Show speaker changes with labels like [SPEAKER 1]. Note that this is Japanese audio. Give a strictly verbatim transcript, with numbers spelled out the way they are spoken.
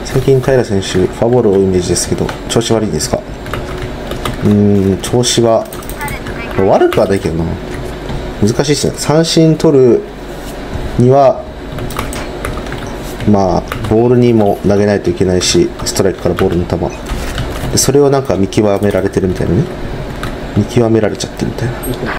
[SPEAKER 1] 最近平選手フォアボール多いイメージですけど、調子悪いですか？うーん、調子は悪くはないけどな。難しいですね。三振取るにはまあボールにも投げないといけないし、ストライクからボールの球で、それをなんか見極められてるみたいなね、見極められちゃってるみたいな。